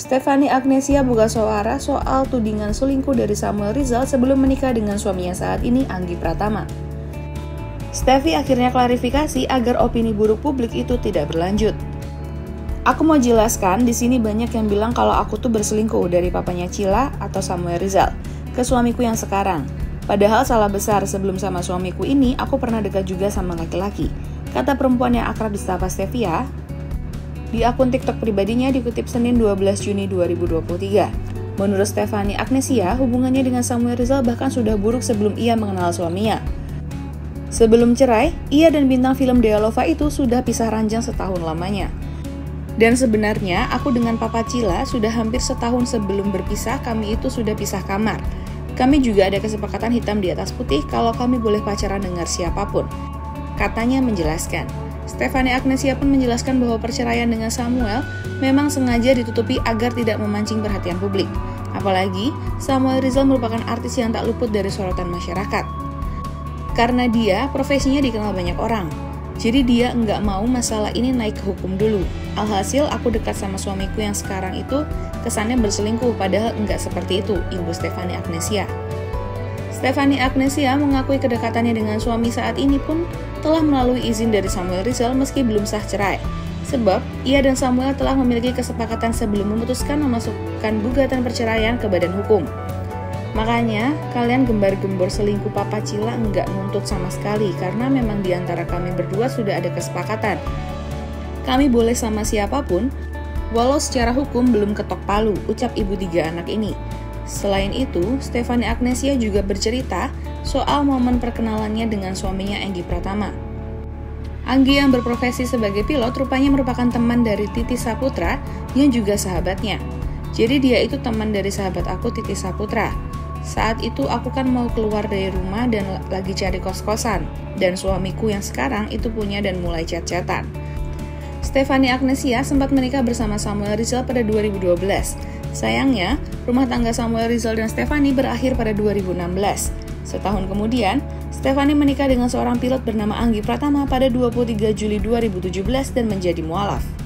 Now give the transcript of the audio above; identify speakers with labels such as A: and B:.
A: Stephanie Agnesia buka suara soal tudingan selingkuh dari Samuel Rizal sebelum menikah dengan suaminya saat ini, Anggi Pratama. Steffi akhirnya klarifikasi agar opini buruk publik itu tidak berlanjut. Aku mau jelaskan, di sini banyak yang bilang kalau aku tuh berselingkuh dari papanya Cila atau Samuel Rizal ke suamiku yang sekarang. Padahal salah besar, sebelum sama suamiku ini, aku pernah dekat juga sama laki-laki. Kata perempuan yang akrab disapa Steffi ya. Di akun TikTok pribadinya dikutip Senin 12 Juni 2023. Menurut Stephanie Agnesia, hubungannya dengan Samuel Rizal bahkan sudah buruk sebelum ia mengenal suaminya. Sebelum cerai, ia dan bintang film Dea Lova itu sudah pisah ranjang setahun lamanya. Dan sebenarnya aku dengan Papa Cila sudah hampir setahun sebelum berpisah, kami itu sudah pisah kamar. Kami juga ada kesepakatan hitam di atas putih kalau kami boleh pacaran dengan siapapun. Katanya menjelaskan. Stephanie Agnesia pun menjelaskan bahwa perceraian dengan Samuel memang sengaja ditutupi agar tidak memancing perhatian publik. Apalagi, Samuel Rizal merupakan artis yang tak luput dari sorotan masyarakat. Karena dia profesinya dikenal banyak orang. Jadi dia nggak mau masalah ini naik ke hukum dulu. Alhasil aku dekat sama suamiku yang sekarang itu kesannya berselingkuh, padahal nggak seperti itu, Ibu Stephanie Agnesia. Stephanie Agnesia mengakui kedekatannya dengan suami saat ini pun telah melalui izin dari Samuel Rizal meski belum sah cerai. Sebab, ia dan Samuel telah memiliki kesepakatan sebelum memutuskan memasukkan gugatan perceraian ke badan hukum. Makanya, kalian gembar-gembor selingkuh Papa Cila enggak nuntut sama sekali karena memang di antara kami berdua sudah ada kesepakatan. Kami boleh sama siapapun, walau secara hukum belum ketok palu, ucap ibu 3 anak ini. Selain itu, Stephanie Agnesia juga bercerita soal momen perkenalannya dengan suaminya Anggi Pratama. Anggi yang berprofesi sebagai pilot rupanya merupakan teman dari Titi Saputra yang juga sahabatnya. Jadi dia itu teman dari sahabat aku, Titi Saputra. Saat itu aku kan mau keluar dari rumah dan lagi cari kos-kosan. Dan suamiku yang sekarang itu punya dan mulai chat-chatan. Stephanie Agnesia sempat menikah bersama Samuel Rizal pada 2012. Sayangnya, rumah tangga Samuel Rizal dan Stephanie berakhir pada 2016. Setahun kemudian, Stephanie menikah dengan seorang pilot bernama Anggi Pratama pada 23 Juli 2017 dan menjadi mualaf.